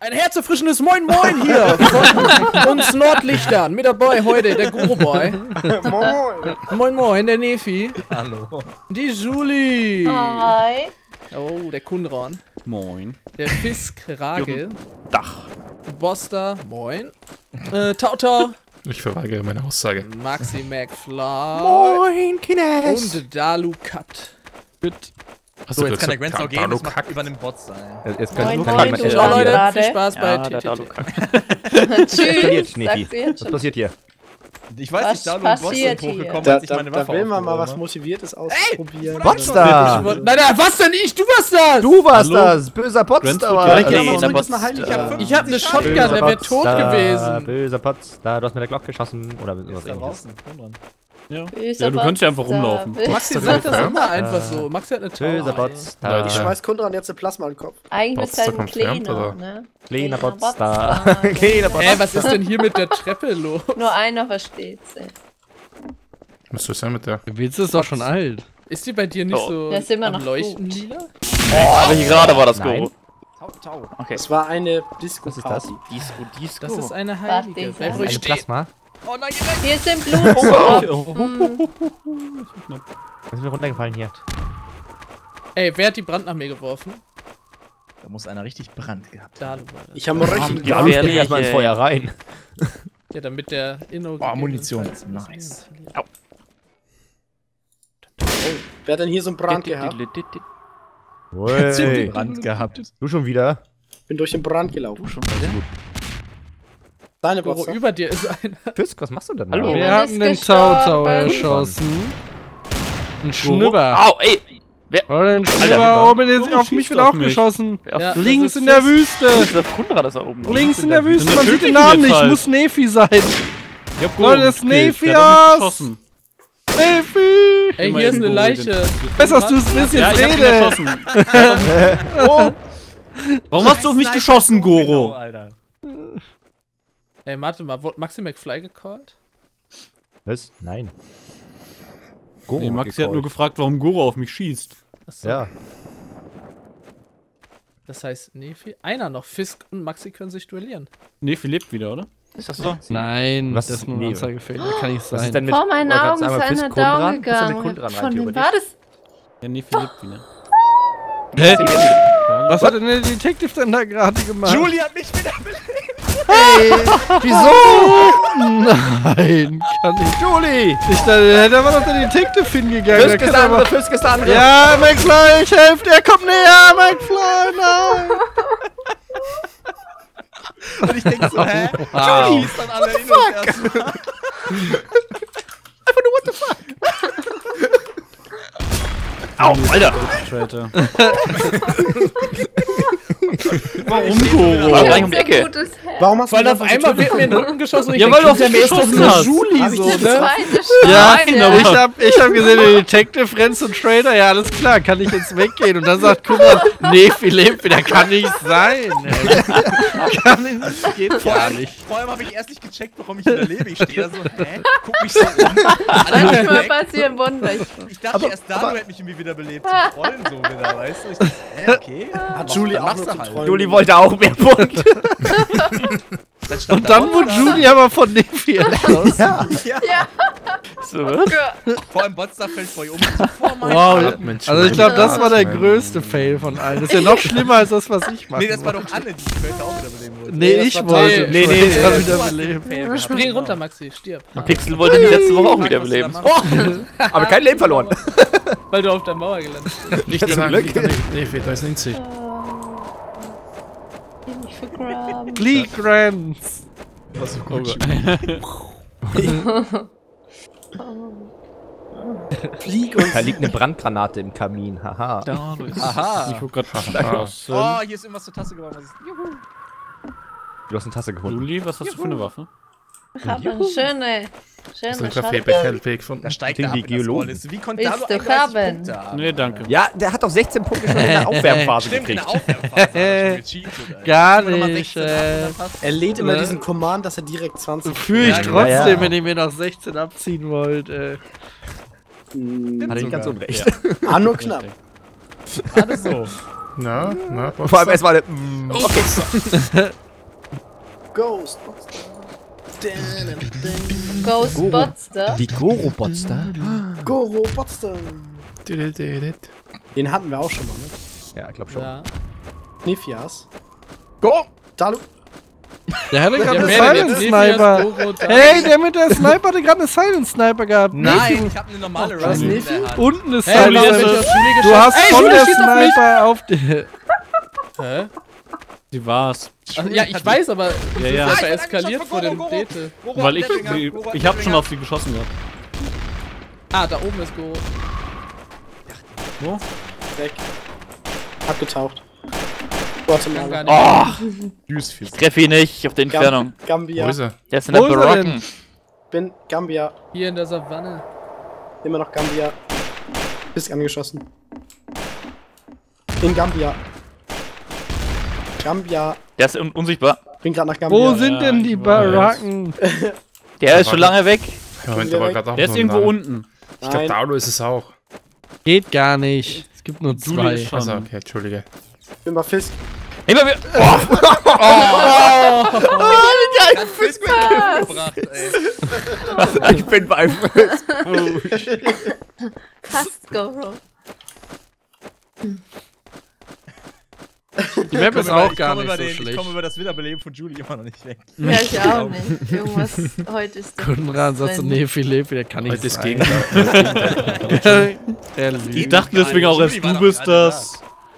Ein herzerfrischendes Moin Moin hier von uns Nordlichtern. Mit dabei heute der Guru-Boy. Moin. Moin Moin, der Nefi. Hallo. Die Julie. Hi. Oh, der Kunran. Moin. Der Fisk Ragel. Dach. Boster. Moin. Tauta. Ich verweigere meine Aussage. Maxi McFly. Moin, Kines. Und Dalu Cut. Achso, jetzt kann der Grenz auch gehen, das macht über den Bot sein. Jetzt Moin, kann nur moin, kein du Mensch Ciao Leute, gerade. viel Spaß bei der TTT. Dalu kackt. Tschüss. Schneefi. Sagst du jetzt Was schon? passiert hier? Ich weiß nicht, Dalu und Bots passiert sind hochgekommen, hier? als ich meine Waffe will man mal was aufgehoben Motiviertes ausprobieren. Potsdam! Nein, was denn ich? Du warst das! Du warst das! Böser Potsdam! Ich hab eine Shotgun, der wäre tot gewesen. Böser Potsdam, du hast mit der Glock geschossen. Oder was habe. Da ähnliches. draußen, dran. Böser Ja, du könntest ja einfach Potsdam. rumlaufen. Maxi sagt das immer einfach so. Maxi hat eine Böser Taube. Potsdam. Ich schmeiß Kundran jetzt eine Plasma in den Kopf. Eigentlich bist du halt ein Potsdam kleiner, oder? ne? Kleiner Potsdam. Potsdam. Kleiner Potsdam. Was ist denn hier mit der Treppe los? Nur einer versteht's. Ey. Was ist denn mit der? Der Witz ist doch schon alt. Ist die bei dir nicht so Der ist immer am noch Leuchten gut. lila? Aber hier gerade war das Nein. Go. Tau. Okay. Es war eine Disco. Was ist das? Disco. Das ist eine Warte, Heilige. ich Wer sag. wo ich Eine stehe. Plasma. Oh nein, Hier sind Blut. Was ist mir runtergefallen hier? Ey, wer hat die Brand nach mir geworfen? Da muss einer richtig Brand gehabt haben. Dalu war das. Ich habe mal richtig Ja, wir springen erstmal ins Feuer rein. Ja, damit der Inno... Oh, Munition. Nice. Wer hat denn hier so einen Brand gehabt? Hey. Brand gehabt. Du schon wieder? Bin durch den Brand gelaufen. Schon bei der? Deine Guru, Boxer. über dir ist einer. Fisk, was machst du denn? Hallo. da? Wir Jemand hatten ist den gestorben. Tau erschossen. Ein Schnüpper. Au, ey. Oh, den Alter, Schnüpper oben ist auf mich schießt wieder auf mich. aufgeschossen. Ja, Links das ist in der Fisk. Wüste. Dieser Kunrad ist da oben. Links in der Wüste. Man Natürlich sieht den in Namen der nicht. Fall. Muss Nefi sein. Ich hab Leute, das ist Nefi Der hat mich aus. geschossen. Nefi. Ey, hier ist eine Leiche. Besser, dass du es wisst, Ja, jetzt ich hab ihn rede. erschossen. Warum hast du auf mich geschossen, Goro? Alter. Ey, warte mal, wurde Maxi McFly gecallt? Was? Nein. Nee, Maxi hat nur gefragt, warum Goro auf mich schießt. Achso. Ja. Das heißt, Nefi, einer noch. Fisk und Maxi können sich duellieren. Nefi lebt wieder, oder? Ist das so? Nein, Was das ist ist nur ein Nebel? Anzeigefehler. Kann nicht Was ist sein. denn mit... Vor meinen wollte grad Augen ist sagen, Fisk einer Kundran? down Was ist denn mit gegangen. Kundran rein, Von wem theoretisch? war das? Ja, Nefi lebt wieder. Hä? Was hat denn der Detective denn da gerade gemacht? Julie hat mich wieder belebt. Wieso? Nein, kann nicht. Julie! Da war doch der Detective hingegangen. Fisk Der ist kann der andere, aber... Fisk ist der andere! Ja, McFly, ich helfe dir, komm näher, McFly, nein! Und ich denke so, hä? Wow. Julie ist dann alle hin und erstmal. Einfach nur what the fuck! Au, Alter. Traitor. Warum Goro? War gleich um die Ecke. Warum hast Weil du auf einmal wird mir in den Rücken geschossen und ich Ja, weil du auf denk, mich der ist doch geschossen nur hast. Julie so, ne? Zweite Ja, Schweine. ich hab gesehen, der Detective rennt und Trader, ja alles klar, kann ich jetzt weggehen? Und dann sagt Kuba, nee, Philipp, das kann nicht sein. Ey. Kann nicht, geht gar nicht. Vor allem habe ich erst nicht gecheckt, warum ich überlebe. Ich stehe da so, hä? Guck mich so um. Alle Manchmal weg. passieren Wunder. Ich dachte erst, Dalu hätte mich irgendwie wieder belebt. Zum Trollen so wieder, weißt du? Ich dachte, hä, okay. Hat Julie auch machst nur du zum halt. Träumen. Julie wollte auch mehr Punkte. Und dann wurde Julie aber von Nefi erschossen. Ja. Ja. So, was? Vor allem Botstar fällt vor ihr um. Wow, also ich glaube, das war der größte Fail von allen. Das ist ja noch schlimmer als das, was ich mache. Nee, das war doch Anne, die später auch wieder beleben wollte. Nee, das ich war wollte. Nee, ich wollte wieder Du hast beleben. den Fail gehabt. Spring runter, Maxi, stirb. Pixel wollte die letzte Woche auch wieder beleben. Aber kein Leben verloren. Weil du auf der Mauer gelandet bist. Nicht Zum Glück. Nefi, da ist Ninzi. Nicht vergraben. Lee Grants. Was so Oh gut. Flieg und Da liegt eine Brandgranate im Kamin, haha. Aha. Ich guck grad. Ah, Oh, hier ist irgendwas zur Tasse geworden. Du hast eine Tasse gefunden. Juli, was hast du für eine Waffe? Ich habe eine schöne Hast du einen Shotgun. Kaffeebecher gefunden? Da steigt Klingt er ab wie in das Geologen. Vorliste. Wie konnte Willst Dalu du 31 haben? Punkte haben? Nee, danke. Ja, der hat doch 16 Punkte schon in der Aufwärmphase Stimmt, in gekriegt. der Aufwärmphase hat er schon gecheatet, Alter. Gar Wenn man nicht, 16 hat, dann passt er lädt immer Ne? diesen Command, dass er direkt 20 Fühle ich Ja, trotzdem, ja. wenn ihr mir noch 16 abziehen wollt. Hat er nicht ganz sogar. unrecht. Ah, nur knapp. Alles so. Na? Vor allem erstmal eine. Okay. Ghost. Ghostbusters. Die Goro-Botster? Goro Botster. Den hatten wir auch schon mal, ne? Ja, ich glaube schon. Ja. Nephias. Go! Dalu. Der hatte gerade eine wer denn Silent jetzt? Sniper. Goro, da- Hey, der mit der Sniper hatte gerade eine Silent Sniper gehabt. Nein, ich hab eine normale Was, Rifle in Nephi? der Hand. Und eine Hey, Silent Julia, Sniper. Julia geschossen. Du hast Ey, von Julia der schießt auf mich. Sniper auf die... Hä? Die war's. Also, ja, ich weiß, aber Ja, ja. das ist eskaliert vor dem Goro. Dete. Weil ich hab schon auf sie geschossen gehabt. Ah, da oben ist Goro. Weg. Abgetaucht. Guatemala. Oh, Tschüss, viel. ich treffe ihn nicht auf der Entfernung. Gambia. Wo ist er? Der ist in der Wo ist er Baracken. Bin Gambia. Hier in der Savanne. Immer noch Gambia. Bist angeschossen. In Gambia. Der ist unsichtbar. Bin gerade nach Gambia. Wo sind denn die ich weiß. Baracken? Der ist schon lange weg. Moment, aber gerade auch Der ist noch irgendwo einen unten. Ich glaube, Daulo ist es auch. Geht gar nicht. Es gibt nur Julie zwei. ist schon. Also, okay, entschuldige. Bin mal Fisk. Immer wieder. gebracht, ey. Ich bin bei Fast Goro. Die Map ist auch gar nicht so Ich schlecht. komme über das Wiederbeleben von Julie immer noch nicht weg. Ja, ich auch nicht. Irgendwas heute ist der Konrad sagt so, nee, Philipp, der kann nicht Heute ist sein. Gegenteil. Ehrlich. Ich dachte deswegen auch erst, du bist das.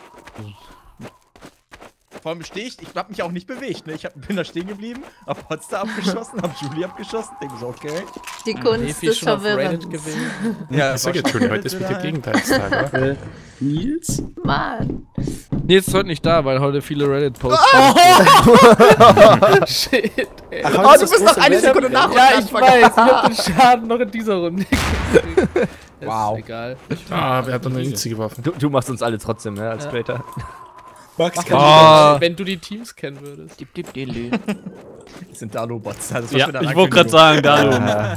Vor allem stehe ich hab mich auch nicht bewegt, ne? Bin da stehen geblieben, hab Potster abgeschossen, hab Julie abgeschossen, denke so, okay. Die Kunst Nefi des schon auf Reddit Verwirrens. gewesen. Ja, Ich sag jetzt, Julie, heute ist wieder Gegenteilstag, oder? Nils? Mann. Nee, ist heute nicht da, weil heute viele Reddit-Posts Shit, ey. Ach, Oh, heute du ist bist das noch eine große Sekunde Reddit. nach. Ja, ich weiß. Ich hab den Schaden noch in dieser Runde gekriegt. Wow. Ist egal. Ah, wer hat noch eine Inzi geworfen? Du machst uns alle trotzdem, ne, als Creator. Max kann Oh. Wenn du die Teams kennen würdest. Das sind Dalo-Bots. Ja, ich wollte gerade sagen, da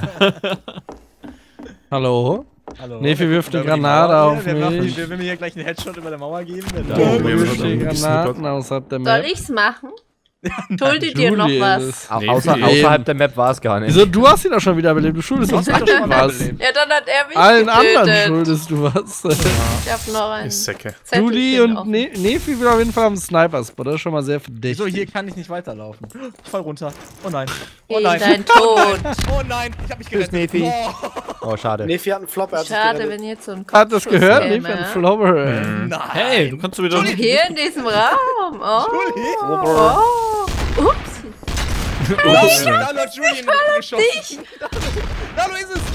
Hallo? Hallo. Nefi wirft eine Über die Granate Mauer auf hier. mich. Wer will mir hier gleich einen Headshot über der Mauer geben? Oh, Du wir haben wirfst noch die ein bisschen Granaten außerhalb der Soll Map. ich's machen? Schuldet dir noch Julie was? ist es. Au- Nee, außerhalb der Map war es gar nicht. Wieso, du hast ihn doch schon wieder belebt. Du schuldest uns doch schon was. Ja, dann hat er mich Allen anderen getötet. schuldest du was. Ich hab noch einen Ist Säcke. Julie Zettelchen und offen. Nefi will auf jeden Fall am Sniper-Spot. Das ist schon mal sehr verdächtig. So, hier kann ich nicht weiterlaufen. Ich fall runter. Oh nein. Oh Geh nein. dein Tod. Oh nein, ich hab mich Tschüss, gerettet. Nefi. Oh, Oh, schade. Nefi hat einen Flop, er hat sich Schade, gerettet. wenn jetzt so ein Hat das Kopfschuss gehört? käme, Nefi hat einen ja? Flopper. nein. Hey, du kannst wieder. Hier in diesem Raum. Oh. Julie. Oh. Ups. Da hat Julie in den Rücken geschossen. Da ist es.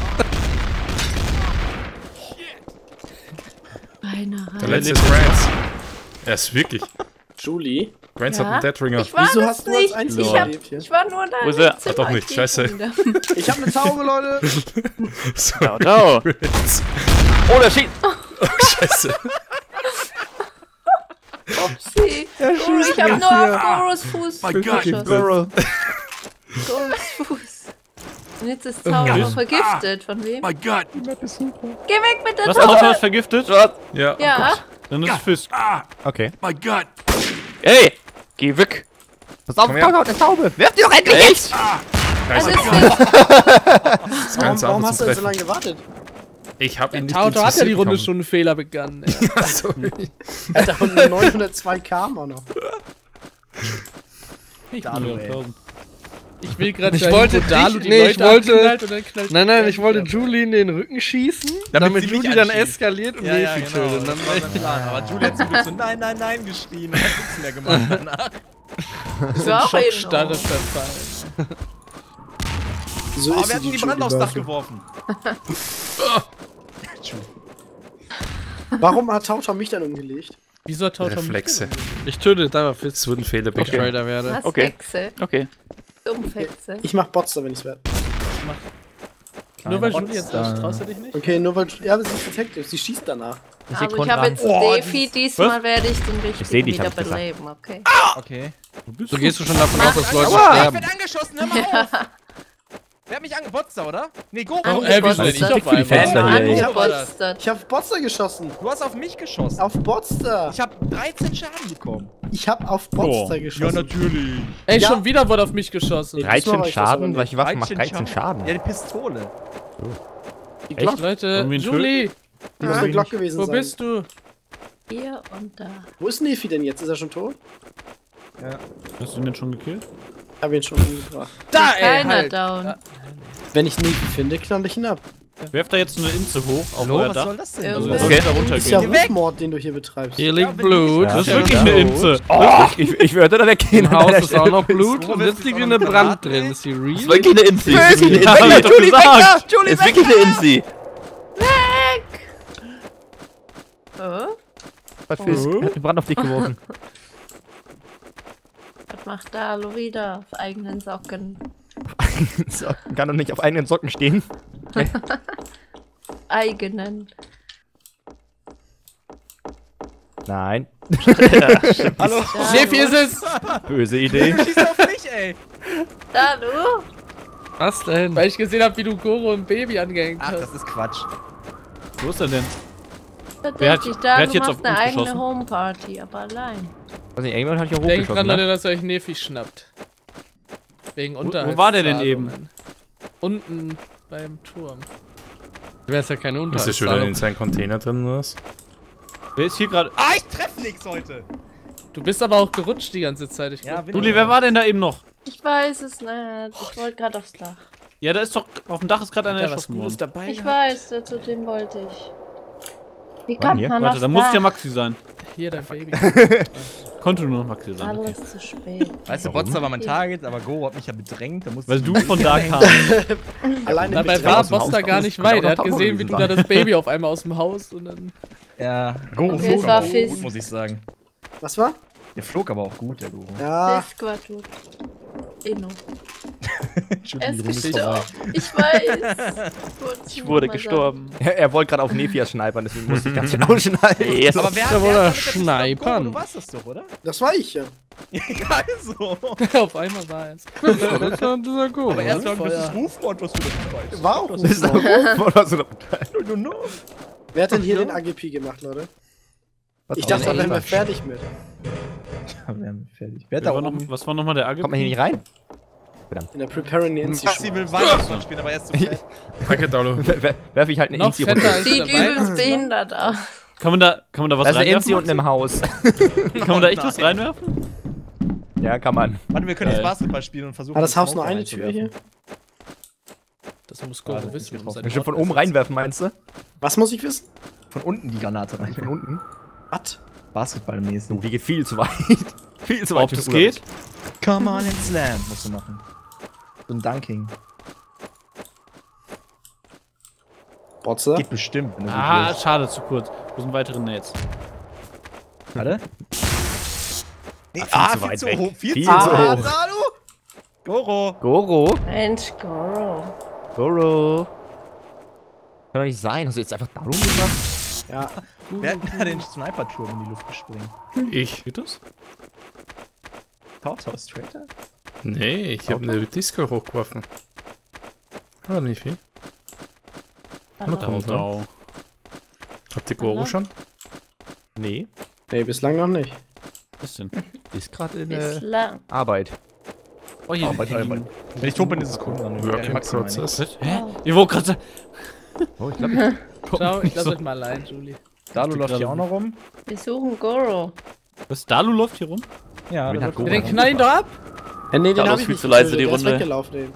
Beinahe. Der letzte ist Grants. Er ist wirklich. Julie? Grants Ja? hat einen Deathringer. Ich war Wieso das hast du als nicht. Einziger Ich, hab, gelebt hier? ich war nur da. Wo ist er? Doch nicht, scheiße. Ich hab eine Taube, Leute. Ciao, ciao. Oh, der schießt. Scheiße. Upsi. Goro, ich hab nur auf Goros Fuß geschossen. Goros Fuß. Und jetzt ist Zauber vergiftet. Von wem? My God. Geh weg mit der Was Auto Taube. ist vergiftet? Ja. Ja. Dann ist es Fisk. Okay. My God. Ey, geh weg. Pass auf, Komm her. Taube, der Taube. Wirf die doch endlich jetzt! Also Scheiße. ist nicht. Das ist ganz Warum einfach hast zum du denn so Treffen. lange gewartet? Ich hab ihn nicht Tauto hat ja die interessiert Runde bekommen. schon einen Fehler begangen. ey. Achso. Er hat da unten 902 km auch noch. Ich will gerade Ich wollte Dalu dich- die nee, ich Leute wollte- abknallt und dann knallt Nein, der ich wollte ab. Julie in den Rücken schießen, Damit damit sie mich Julie dann anschießt. eskaliert und Ja, ja, Nefi genau. tötet. Das war mein Plan. Aber Julie hat zum Glück so nein, nein, nein geschrien und hat nichts mehr gemacht danach. So War ein auch Schockstarre in verfallen. So Oh, ist wir hatten die Brand aufs Dach geworfen. Warum hat Tauta mich dann umgelegt? Wieso hat Tauto Reflexe. Ich töte jetzt einfach Fitz, Es wurden Fehler wenn ich begangen. Trader werde. Was Okay. Hexe? Okay. Dummhexe. Ich mach Botster, wenn ich's werde. Nur weil Julie jetzt ist, traust du dich nicht? Okay, nur weil. Ja, aber sie ist Detective, sie schießt danach. Aber ich Sekunden habe an. jetzt Defi, diesmal werde ich den Ich seh richtigen dich, hab wieder ich gesagt. beleben, okay? Okay. So gehst du schon davon aus, dass Leute Ich sterben. werd angeschossen, hör mal auf! Wer hat mich angebotzt, oder? Nee, Goro. Oh, wieso denn? Ich auf einmal. Fenster hier, ey. Ich hab auf Botster geschossen. Du hast auf mich geschossen. Auf Botster. Ich hab 13 Schaden bekommen. Ich hab auf Botster geschossen. Ja, natürlich. Ey, Ja. schon wieder wurde auf mich geschossen. 13 ich Schaden? das Welche Waffe macht 13 Schaden? Ja, die Pistole. Die Echt? Glock. Leute, Wollen wir ihn Julie, Die muss eine Glock gewesen wo sein. bist du? Hier und da. Wo ist Nefi denn jetzt? Ist er schon tot? Hast du ihn denn schon gekillt? Ich hab ihn schon umgebracht. Da, Keiner halt. down. Wenn ich Nefi finde, knall ich ihn ab. Werft da jetzt eine Inse hoch auf Hallo, euer was Dach. soll das denn? Also Okay. ihr sollt da Das ist ja runtergehen. Rufmord, den du hier betreibst. Hier liegt bin Blut. Ja, Das ist ja, wirklich ja. eine Inse. Ich würde da weggehen. Im Haus ist auch noch Blut Wo und willst jetzt du liegt jetzt eine auch noch Brand Granaten, drin. ey? Ist die real? Das ist wirklich eine Insi. Das ist Julie, wirklich eine Insi. Julie, weg! Julie, Das ist wirklich eine Insi. Was Fisk? Er hat den Brand auf dich geworfen. Was macht Dalu wieder auf eigenen Socken? So, kann doch nicht auf eigenen Socken stehen. Eigenen. Nein. Hallo? Nefi ist es! Böse Idee. Schieß auf mich, ey. Dalu? Was denn? Weil ich gesehen habe, wie du Goro und Baby angehängt Ach, hast. das ist Quatsch. Wo ist er denn? Verdächtig, wer hat Dalu jetzt auf macht eine uns eigene geschossen? Homeparty, aber allein. Also irgendwann hat ich auch Denkt dran, hochgeschossen, Leute, ne? dass ihr euch Nefi schnappt. Wegen Unterhalb. wo war der denn eben? Unten beim Turm. Wäre es ja keine Ist er schon wieder in Unterhaltszahlung. seinem Container drin, oder was? Wer ist hier gerade? Ah, ich treff nix heute. Du bist aber auch gerutscht die ganze Zeit. Ich glaub, bin Juli, wer war denn da eben noch? Ich weiß es nicht. Ich wollte gerade aufs Dach. Ja, da ist doch, auf dem Dach ist gerade einer da was erschossen Gutes worden. dabei. Ich gehabt. weiß, zu dem wollte ich. Wie Wann kommt hier? man Warte, aufs da muss Dach? ja Maxi sein. Hier, dein Baby. Konnte nur noch Maxi sein. Okay. Alles zu spät. Weißt du, Botzer war mein Target, aber Goro hat mich ja bedrängt. Da musste Weil ich- du von da kamst. Alleine Dabei mit war aus dem Boster Haus gar raus. nicht Kann auch weit. Er hat noch gesehen, wie gewesen du sein. da das Baby auf einmal aus dem Haus und dann. Ja, Goro Okay, flog es war aber auch Fizz. gut, muss ich sagen. Was war? Der flog aber auch gut, der Goro. Ja, Fisk war tot. Inno. Entschuldigung, Er die ist Runde ist vorbei. gestorben. Ich weiß. Ich wurde gestorben. Er wollte gerade auf Nefias snipern, deswegen musste ich ganz schön ausschneiden. Yes. Aber wer Da hat wurde wer er hat damit schneipern. Du warst das doch, oder? das war ich ja. Ja, also. Auf einmal war es. Das ist gut. Aber erst Ja, sagen, das ist Feuer. Rufmord, was du das weißt. War auch. Das ist auch gut. Was du I don't know. Wer hat denn hier den AGP gemacht, Leute? Ich dachte, da wären wir fertig mit. Ja, wir haben fertig. Wer hat da oben? Was war nochmal der AGP? Kommt man hier nicht rein? In der Preparing Nancy Maxi will Weihnachtsmann spielen, aber er ist zu fett. Danke, Dalu. Werf ich halt eine Noch Inzi fetter runter. als Sieht der übelst Weihnachtsmann. behindert aus. Kann man da was Da ist eine Inzi reinwerfen? unten im Haus. Kann man da echt was reinwerfen? Ja, kann man. Warte, wir können jetzt Basketball spielen und versuchen. Hat das den Haus nur Smoker eine Tür hier? Das muss Goro das wissen. ist um seinen Bestimmt von Podcast oben reinwerfen, meinst du? Was muss ich wissen? Von unten die Granate rein. Von unten? Was? Basketballmäßig. Die geht viel zu weit. Viel zu weit. Ob das geht? Come on and slam, musst du machen. So ein Dunking. Botzer? Geht bestimmt. Wenn du gut Ah, willst. schade, zu kurz. Wo sind weitere Nets? Warte. Nee, zu weit zu weg. hoch. Viel Viel zu zu hoch. hoch. Salu! Goro. Goro. Mensch, Goro. Goro. Kann doch nicht sein. Hast du jetzt einfach da rumgebracht? Ja. Wer hat da den Sniper-Turm in die Luft gesprengt? Ich? Geht das? Tauthaus Traitor? Nee, ich habe eine Disco hochgeworfen. Ah, nicht viel. Dau. Habt ihr Goro schon? Nee. Nee, bislang noch nicht. Was denn? Ist gerade in Bislang. Arbeit. Oh, hier Arbeit, liegen- Arbeit. Wenn ich tot bin, ist es cool. Dann Work in maximal Process. Was? Hä? Ich wollte gerade sagen. Oh, ich glaube, Ciao, ich lasse euch mal allein, Julie. Dalu läuft hier auch noch rum. Wir suchen Goro. Was? Dalu läuft hier rum? Ja, Wen der hat wird Goro? Ja, den knall ihn doch ab! Nee, den Carlos, hab ich viel nicht zu leise, getötet, die der ist Runde. weggelaufen, ey.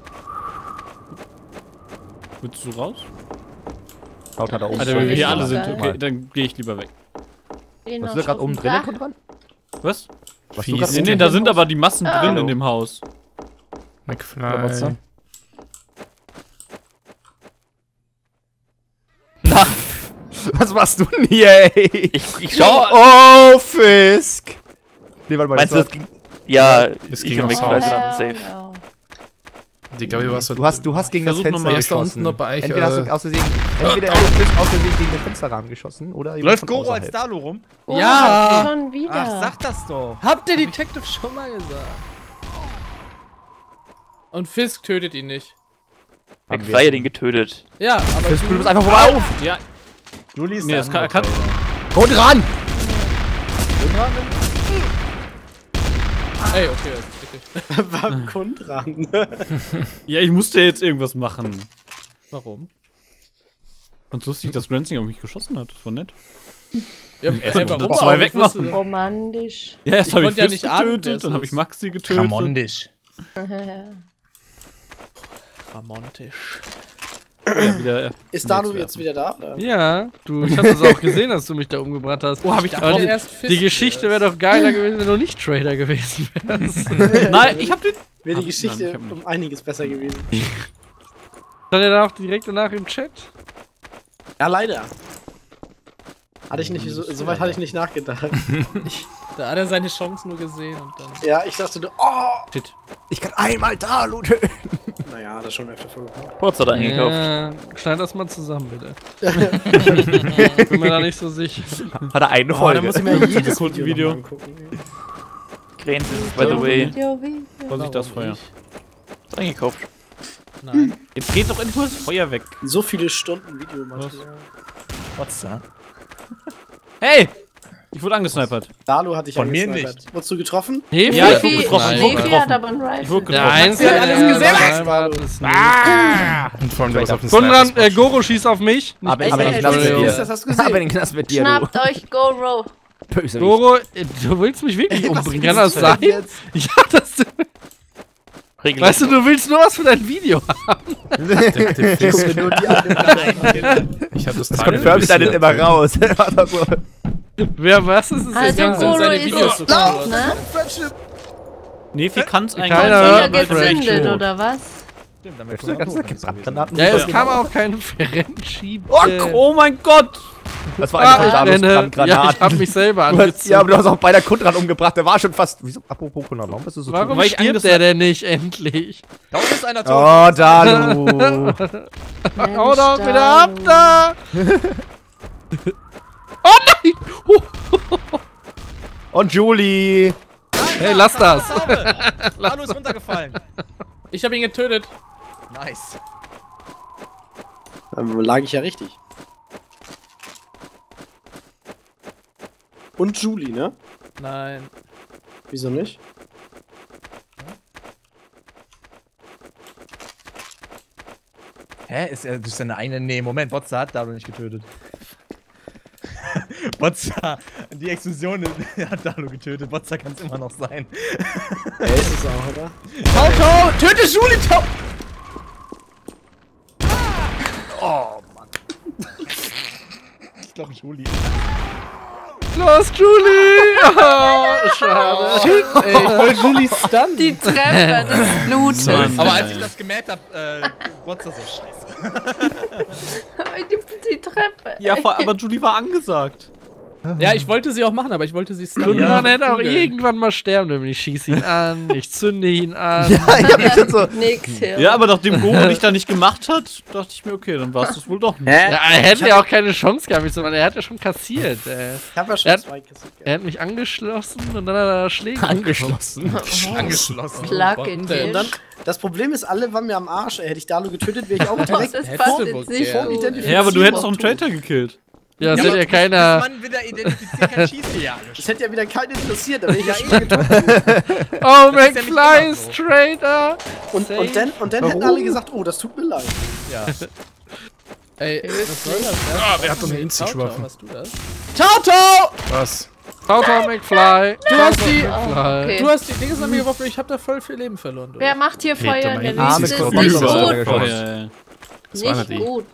Willst du raus? Schaut da oben. Alter, wenn wir hier schon alle sind, mal. okay, dann gehe ich lieber weg. Warst du da gerade oben drin, Konrad? Was? Warst du Fies. grad Nee, oben nee, drin? da sind aber die Massen drin Hallo. in dem Haus. McFly. Na, was machst du denn hier, ey? Ich schau. Oh, Fisk! Nee, warte mal, Meinst du, das das ging? Ja, Es ich ging und aufs McFly Haus. sind safe. Ich glaube, ich war so. du hast gegen das Versuch Fenster nochmal. Ist da unten geschossen. noch bei euch, Entweder hast du aus Versehen, aus Versehen gegen den Fensterrahmen geschossen oder jemand Läuft von Goro als außerhalb. Dalu rum? Ja! Schon wieder. Ach, sag das doch. Habt ihr Detective schon mal gesagt? Und Fisk tötet ihn nicht. McFly hat ihn getötet. Ja, aber Das Blut ist einfach vorbei auf. Ja. Juli ist Nee, das kann. Kommt ran! Ey, okay, das ist richtig. War Kundran. Ja, ich musste jetzt irgendwas machen. Warum? Und lustig, dass Grenzing auf mich geschossen hat. Das war nett. Ja, Erst warum mal auch? zwei Ich wegmachen. wusste- Romantisch. Ja, erst Ich habe ich konnte ja Fist nicht atmen, wer getötet, es dann habe ist. ich Maxi getötet. Ramondisch. Ramontisch. Ja, wieder, Ist Dalu jetzt wieder da? Oder? Ja, ich hab das auch gesehen, dass du mich da umgebracht hast. Oh, hab ich Aber erst die Fist Geschichte wäre doch geiler gewesen, wenn du nicht Trader gewesen wärst. Nein, ich hab den. Wäre die Nein, Geschichte ich hab nicht. um einiges besser gewesen. Stand er da auch direkt danach im Chat? Ja, leider. Hatte ich nicht, so weit hatte ich nicht nachgedacht. Da hat er seine Chance nur gesehen und dann. Ja, ich dachte, oh! Shit. Ich kann einmal Dalu töten. Naja, das ist schon öfter vorgekommen. Kurz hat er eingekauft. Schneid das mal zusammen, bitte. Bin mir da nicht so sicher. Hat er eine Oh, Folge. dann muss ich mir jedes Sekunden Video Video. noch mal angucken. Grenz ist es, by the way. Vorsicht, das Feuer. Ist eingekauft. Nein. Jetzt geht doch endlich mal das Feuer weg. So viele Stunden Videomaterial. What's that? Hey! Ich wurde angesnipert. Dalu hatte ich Von mir angesnipert. nicht. Wurdest du getroffen? Hefe? Ja, ich wurde getroffen. Nein. Ich wurde Levi hat getroffen. aber einen Ich Rifle. wurde Der getroffen. Einzige, hat alles der gesehen. dabei war, ist nicht. Und vor allem, du hast auf den Konrad, Sniper Goro schießt auf mich. Nicht Aber ich. aber ey, den Knast mit ey, dir. das hast du gesehen. Aber den Knast mit dir, du. Schnappt euch Goro. Böse. Goro, du willst mich wirklich umbringen. Kann das sein? Ja, das du. Weißt du, du willst nur was für dein Video haben. Der Fisk. Guck mir nur die an. Ich hab das Das Target confirmt dann bisschen- immer raus. Wer was ist es? Also jetzt? Goro seine ist Videos es, so cool. ne? Nefi kann's eigentlich Keiner. Und hier gezündet, Friendship. oder was? Ja, es kam auch kein Friendship. Oh mein Gott! Das war einfach Dalos Ja, Brandgranaten. ich hab mich selber Du hast, angezogen. ja, aber du hast auch beide Kundran umgebracht. Der war schon fast. Wieso? Apropos Kundran, warum bist du so Warum Weil ich stirbt der denn nicht endlich? Da unten ist einer tot. Oh, Dalu. Hau doch wieder ab da! Oh nein! Und Julie. Hey, lass das! Dalu ist runtergefallen. Ich habe ihn getötet. Nice. Dann lag ich ja richtig. Und Julie, ne? Nein. Wieso nicht? Hä? Ist er durch seine eigene. Nee, Moment, Botza hat Dalu nicht getötet. Botza, die Explosion hat Dalu getötet. Botza kann es immer noch sein. Er ist es auch, oder? Tau, töte Julie, Tau! Ich glaube, Juli. Los, Julie! Oh, schade. Ey, ich wollte Julie stunnen. Die Treppe des Blutes. Mann. Aber als ich das gemerkt hab, Botza so scheiße. Die Treppe. Ja, aber Julie war angesagt. Ja, ich wollte sie auch machen, aber ich wollte sie stunnen. Konrad hätte auch irgendwann mal sterben dürfen. Ich schieße ihn an, ich zünde ihn an. Ja, ich hab mich schon so. Nix hier. Ja, aber nachdem Goro dich da nicht gemacht hat, dachte ich mir, okay, dann war es das wohl doch nicht. Ja, er hätte ja auch keine Chance gehabt, ich so, er hat ja schon kassiert. Ich hab ja schon Er hat- zwei kassiert. Er hat mich angeschlossen und dann hat er Schläge Angeschlossen. Angeschlossen. Plug Und it dann- Das Problem ist, alle waren mir am Arsch. Hätte ich Dalu getötet, wäre ich auch Das direkt ist Hättest fast du jetzt wohl nicht gern. gut. Ja, aber du hättest auch einen Traitor gekillt. Ja, das hätte ja keiner. Mann wieder identifiziert, kein Schießen. Ja, Das hätte ja wieder keinen interessiert, da wäre ich ja eh getötet. Oh, ist ja nicht McFly immer so. ist Traitor! Und dann hätten alle gesagt, oh, das tut mir leid. Ey, was soll das? wer hat doch eine Insta Tau, geworfen? was du das? Tau! Was? Tautor McFly! Du hast die. McFly. Okay. Du hast die Dinge an mir geworfen, ich hab da voll viel Leben verloren. Du. Wer macht hier Peter, Feuer in der mein Wüste? Arme Ist nicht Kopf. gut. Ja. Das war nicht Nicht die. gut.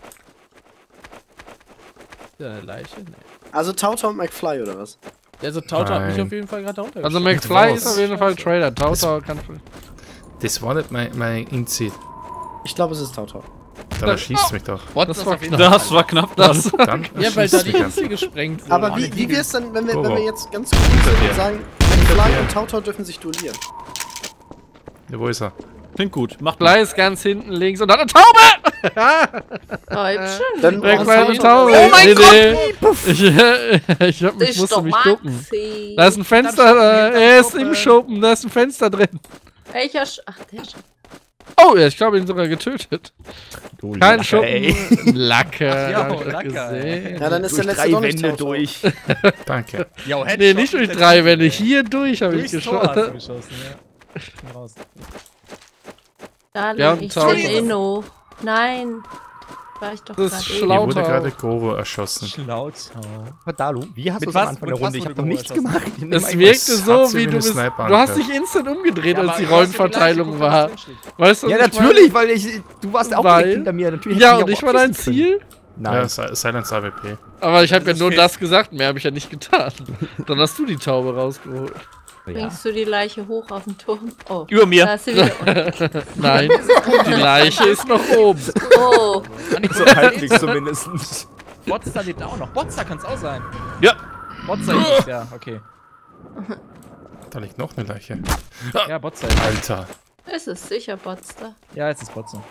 Ist ja eine Leiche? Nee. Also Tautor und McFly, oder was? Also Tautor hat mich Nein. auf jeden Fall gerade da Also runtergeschossen. McFly ist auf jeden Fall Traitor. Tautor kann. Das war nicht mein Inzi. Ich glaube, es ist Tautor. Da schießt mich doch. Das war knapp. Das war knapp. Das Dann Ja, weil schießt da die mich dann. Insel gesprengt wurde. Aber wie wäre es denn, wenn wir Goro. jetzt ganz gut sind dir. und sagen, McFly und Tautor dürfen sich duellieren? Ja, wo ist er? Klingt gut. Macht McFly ist ganz hinten links und dann eine Taube! Oh, schön. Dann McFly eine Tautor- Taube! Oh mein Gott! Ich musste doch mich gucken. Maxi. Da ist ein Fenster, er ist im Schuppen, da ist ein Fenster drin. Welcher Ach, der schon. Oh Oh, ja, ich glaube, ihn sogar getötet. Du Kein Lacker, Schuppen. ey. Lacke. Ja, hab ich doch Lacke, gesehen. Ja, dann ist der Durch letzte 3 doch nicht Wände Tauto. durch. Danke. Yo, Headshot Nee, nicht durch mit 3 der Wände. Ziele. Hier durch habe ich Durchs Tor hast du geschossen. geschossen, ja. Ich bin raus. Ja, Darling, ich Tauto. bin Inno. Nein. War ich doch Das gerade ist eben. Hier schlau. wurde Lauter. gerade Goro erschossen. Schlautau. Dalu, wie hast Mit du es am was- Anfang mit der Runde? was Ich wurde hab doch Goro nichts erschossen? gemacht. Es Es wirkte hat so, sie wie wie du eine bist. Sniper Du hast angehört. dich instant umgedreht, als die aber Rollenverteilung guck, war. was drinsteht. Weißt du, Ja, was ich natürlich, weil du warst auch Weil- direkt hinter mir. Natürlich meine? Ja, hätte und mich ich auch war dein abschießen können. Ziel. Nein. Ja, Silence AWP. Aber ich habe ja Das ist nur fake. das gesagt, mehr habe ich ja nicht getan. Dann hast du die Taube rausgeholt. Ja. Bringst du die Leiche hoch auf den Turm? Oh, Über mir. da ist sie wieder unten. Nein, die Leiche ist noch oben. Oh, So halbwegs zumindest. Botster lebt auch noch. Botster kann's auch sein. Ja. Botster ist es, ja, okay. Da liegt noch eine Leiche. Ja, Botster. Alter. es ist sicher Botster. Ja, jetzt ist Botster.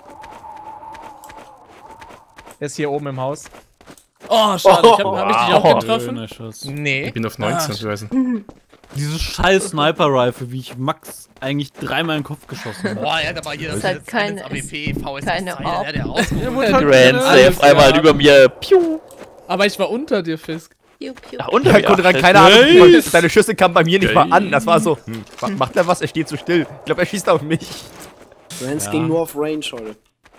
Er ist hier oben im Haus. Oh, schade. Hab ich dich auch getroffen? Schöner Schuss. Nee. Ich bin auf 19 gewesen. Diese scheiß Sniper-Rifle, wie ich Max eigentlich 3-mal in den Kopf geschossen habe. Boah, er hat aber hier Das ist halt keine- AWP, VSS, keine Alter, der rausgeholt. Grand Safe einmal über mir. Piu. Aber ich war unter dir, Fisk. Piu, piu. Ach, unter Ja, mir. konnte Ach, dann keine das- Ahnung, deine Schüsse kamen bei mir nicht mal an. Das war so, macht er was? Er steht so still. Ich glaube, er schießt auf mich. Rance ging nur auf Range heute.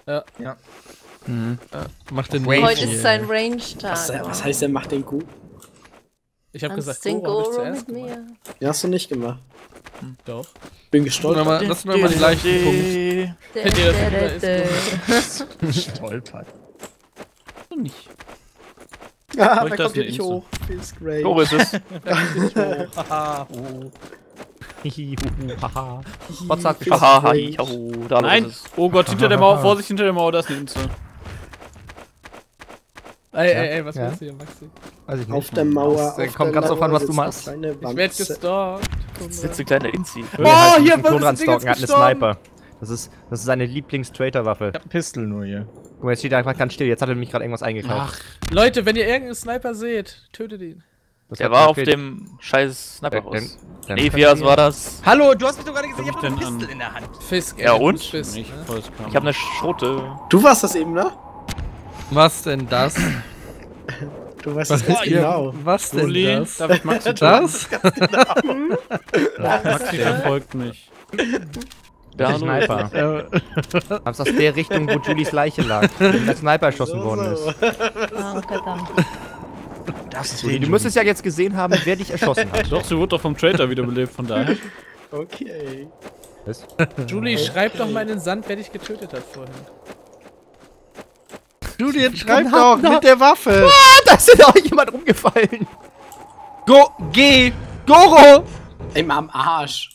Mach den Range. Heute ist sein Range-Tag. Was heißt der macht den gut? Ich hab gesagt, Tanzt den Goro hab ich Goro zuerst mit gemacht. mir. Ja, hast du nicht gemacht. Doch. Bin gestolpert. Lass mir mal den leichten Punkt. Hätte ihr das wieder Stolpert. Nicht. Ah, ich wer das kommt hier eine nicht Insta? hoch? Fisk Range. Goro ist es. Haha, oh. Hihi, huhu, haha. Botzer hat Fisk geschossen. Haha, Range. hi, oh, da Nein! ist es. Oh Gott, hinter der Mauer, Vorsicht, hinter der Mauer, da ist eine Insel. Ey, was Ja. willst du hier, Maxi? Weiß ich nicht. Auf der Mauer. Das auf kommt der ganz drauf an, Mauer was du sitzt eine machst. kleine Ich werd Wanze. gestalkt. Sitzt eine kleine Inzi. Oh, hier, hier, was was ist ist dran denn stalken. Er hat jetzt eine Sniper. Das ist seine Lieblings-Traitor-Waffe. Ich hab einen Pistol nur hier. Guck mal, jetzt steht er einfach ganz still. Jetzt hat er mich gerade irgendwas eingekauft. Leute, wenn ihr irgendeinen Sniper seht, tötet ihn. Das Der hat war auf gefehlt. dem scheiß Sniperhaus. Dann Nee, könnt wie was ihr- war das? Hallo, du hast mich doch gerade gesehen, ich Guck hab ich doch einen denn Pistol an? in der Hand. Fisk, Ja, du und? bist Fisk, Nicht ne? Vollskammer. Ich habe eine Schrote. Du warst das eben, ne? Was denn das? Du weißt das ganz Hier, genau. Was denn Uli, das? darf ich Maxi Das? Maxi verfolgt mich. Ja, Der Sniper. Hab's aus der Richtung, wo Julies Leiche lag. Wenn der Sniper erschossen worden ist. Danke, danke. Juli, du müsstest ja jetzt gesehen haben, wer dich erschossen hat. Doch, sie wurde doch vom Traitor wiederbelebt, von daher. Okay. Was? Julie, schreib doch mal in den Sand, wer dich getötet hat vorhin. Julian, schreib doch mit der Waffe. Da ist ja auch jemand rumgefallen. Geh! Goro! Ey, mal am Arsch.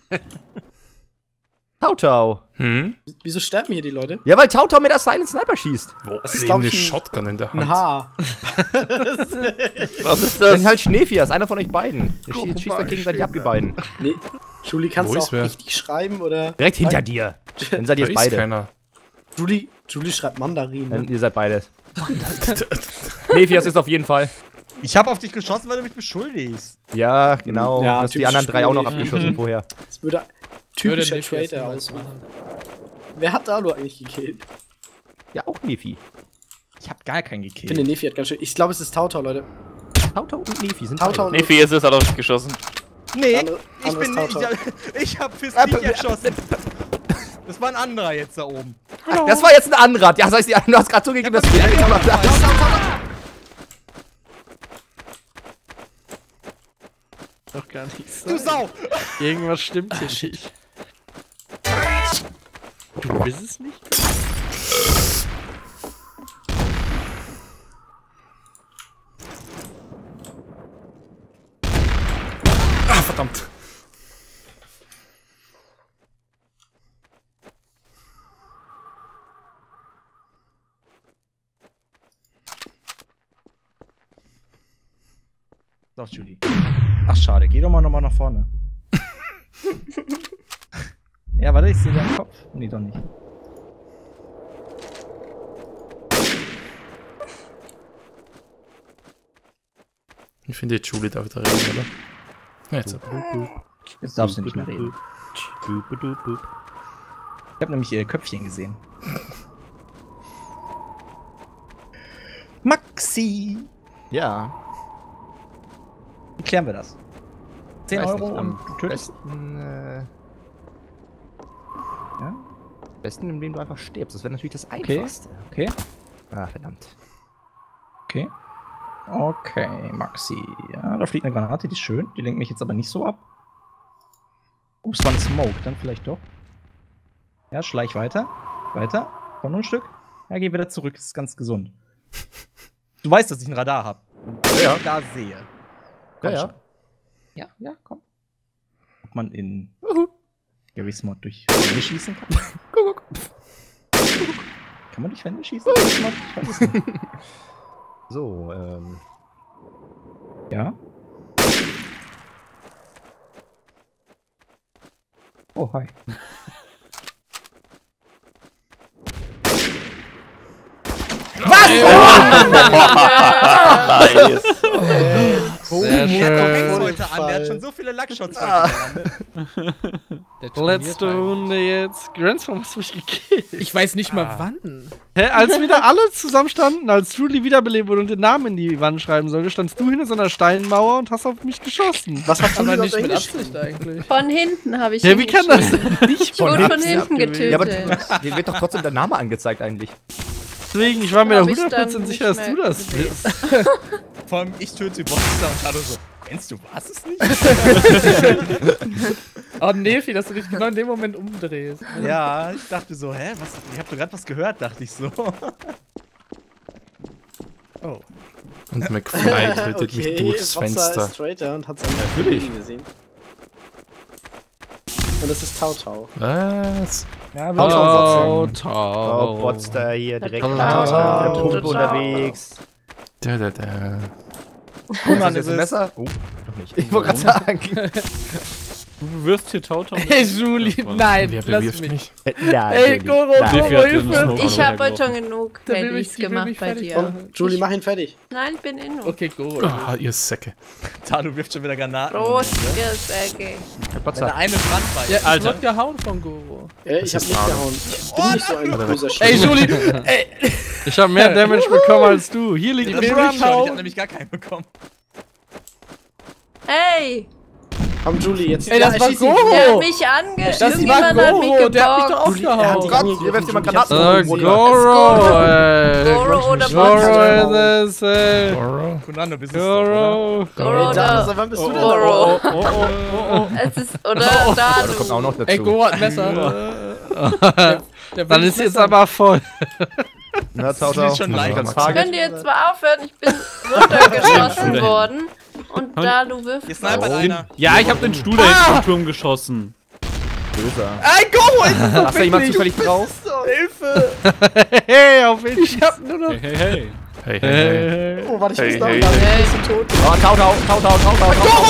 Tautau. Wieso sterben hier die Leute? Ja, weil Tautau mit der Silent Sniper schießt. Das ist, Neben glaub eine ich, Shotgun in der ein Hand. Haar. Was ist Das das? sind halt Schneefias, einer von euch beiden. Ihr schießt euch gegenseitig ab, ihr beiden. Nee. Julie, kannst Wo du ist auch wer? richtig schreiben, oder? Direkt hinter dir. Dann seid ihr Da jetzt ist beide. keiner. Julie schreibt Mandarin. Dann Ne? ihr seid beide. Schneefias ist auf jeden Fall. Ich hab auf dich geschossen, weil du mich beschuldigst. Ja, genau. Ja, du hast die typisch anderen drei auch noch Schneefias. abgeschossen vorher. Das würde typischer nicht Traitor jetzt ausmachen. Wer hat Dalu eigentlich gekillt? Ja, auch Nefi. Ich hab gar keinen Ich gekillt. finde, Nefi hat ganz schön. Ich glaube, es ist Tautau, Leute. Tautau und Nefi sind Tautau beide. und Nee, für ist es, hat auch nicht geschossen. Nee, Andere- ich anderes bin nicht. Tautau. Ich hab Fist nicht erschossen. Das war ein anderer jetzt da oben. Ach, das war jetzt ein anderer. Ja, das heißt, du hast gerade zugegeben, dass du den gemacht hast. Doch gar nicht. Du Sau! Irgendwas stimmt hier nicht. Du bist es nicht? Ah, verdammt. Doch, Julie. Ach, schade. Geh doch mal nochmal nach vorne. Ja, warte, ich sehe deinen Kopf. Nee, doch nicht. Ich finde, jetzt Julie darf wieder reden, oder? Ja, jetzt aber. Jetzt darfst du nicht mehr reden. Ich habe nämlich ihr Köpfchen gesehen. Maxi! Ja. Wie klären wir das? 10 Weiß Euro nicht, am und du tötest? besten, Ja? am besten, indem du einfach stirbst. Das wäre natürlich das Einfachste. Okay. Ah, verdammt. Okay. Okay, Maxi. Ja, da fliegt eine Granate, die ist schön. Die lenkt mich jetzt aber nicht so ab. Ups, war ein Smoke, dann vielleicht doch. Ja, schleich weiter. Weiter. Komm nur ein Stück. Ja, geh wieder zurück, das ist ganz gesund. Du weißt, dass ich ein Radar habe. Ja. Da sehe. Komm Ja, ja. schon. Ja, komm. Ob man in Garry's Mod durch Wände schießen kann? Kann man durch Wände schießen? Garry's Mod? Ich weiß es nicht. So, Ja. Oh, hi. Nice. Sehr schön. Heute an, der hat schon so viele Luckshots Letzte Runde jetzt. Grandson, was hab ich gekillt? Ich weiß nicht mal wann. Hä, als wieder alle zusammenstanden, als Julie wiederbelebt wurde und den Namen in die Wand schreiben sollte, standst du hinter so einer Steinmauer und hast auf mich geschossen. Was hast du Aber denn nicht mit nicht Absicht eigentlich. Von hinten habe ich Ja, wie kann das hingeschossen. denn nicht Ich wurde von hinten abgewählt? ja, aber getötet. dir wird doch trotzdem der Name angezeigt eigentlich. Deswegen, ich war mir da Hab ich dann 100% nicht sicher, dass mehr du das gesehen. bist. Vor allem, ich töte Boxer und Shadow so. Kennst du, warst es nicht? Oh, Nefi, dass du dich genau in dem Moment umdrehst. Ja, ich dachte so, hä, was? Ich hab doch gerade was gehört, dachte ich so. Oh. Und McFly tötet mich durchs Boxer Fenster. ist Traitor und hat seinen Kollegen gesehen. Und das ist Tau Tau. Was? Ja, Oh, Tau. Botster hier direkt Tau, mit der Tau, Pumpe Tau. unterwegs. Da. Ist das ein Messer? Oh, doch nicht. Ich wollte gerade sagen. Du wirfst hier Tautau. Hey, Julie, nein, Wer lass bewirft mich. mich? Nein, Ey, Goro, Defi hat den Hilfe. Smoke Ich habe heute runtergeworfen. schon genug Der will Kellys mich- die will gemacht mich bei fertig dir. machen. Julie, mach ihn fertig. Nein, ich bin in. Okay, Goro. Ah, ihr Säcke. Tado wirft schon wieder Granaten. Prost, ihr Säcke. Herr Wenn Botzer. der eine Brand war. Ja, ich Alter. wurde gehauen von Goro. Ich hab nicht gehauen. Ich bin nicht so ein böser Ey, Schüler. Julie, ey. Ich habe mehr Damage bekommen als du. Hier liegt Das ein ist will schon, mich ich hauen. hab nämlich gar keinen bekommen. Hey, Komm, Julie, jetzt. Ey, das war schieß ihn. Goro. der hat mich angeschossen. Das war Niemand hat mich Goro, der hat mich doch gebockt. aufgehauen. Gott, hier wirft jemand Granaten. Goro, ey. Goro oder Goro Botster? ist es, ey. Goro. Konando, bist du es doch, oder? Goro. Goro Ey, da, oder wann bist du denn Goro. da? Es ist, oder Da kommt auch Dalu. noch dazu. Ey, Goro hat ein Messer. Der Dann will ist das jetzt Messer. aber voll. Na, Tau, Das ist schon leicht. Ganz Das Könnt ihr jetzt mal aufhören? Ich bin runtergeschossen worden. Und Dalu wirft Hier snipert was. einer. Ja, ich hab den Stuhl da hinten im Turm geschossen. böser. Ey, Goro, ich Hast da jemand zufällig drauf? Hilfe. Hey, auf wen Ich hab nur noch... Hey, hey, hey. Hey, hey, hey. Oh, warte, ich Hey, muss hey, da. hey. Ich bin tot. Oh, Tau.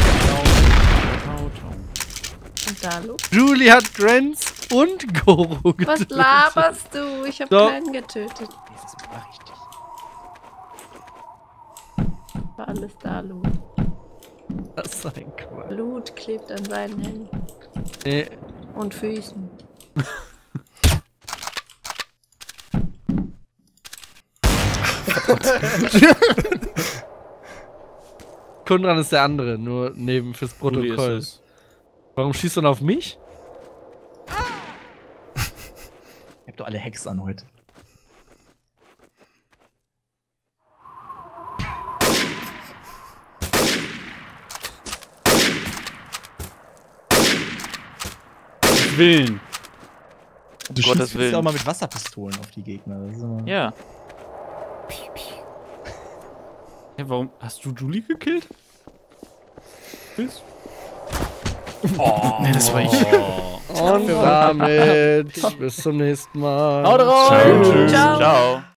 Und Dalu? Julie hat Grants und Goro Was getötet. laberst du? Ich hab So. keinen getötet. Das war richtig. War alles Dalu. Das ist ein Quatsch. Blut klebt an seinen Händen Nee. und Füßen. Kundran ist der andere, nur neben fürs Julie ist Protokoll. es. Warum schießt du denn auf mich? Ihr habt doch alle Hacks an heute. Willen. Du Gottes schießt Willen. ja auch mal mit Wasserpistolen auf die Gegner. Das ist immer Ja. Hey, warum? Hast du Julie gekillt? Nee, das war ich. Und damit bis zum nächsten Mal. Haut drauf. Ciao. Tschüss. Ciao. Ciao.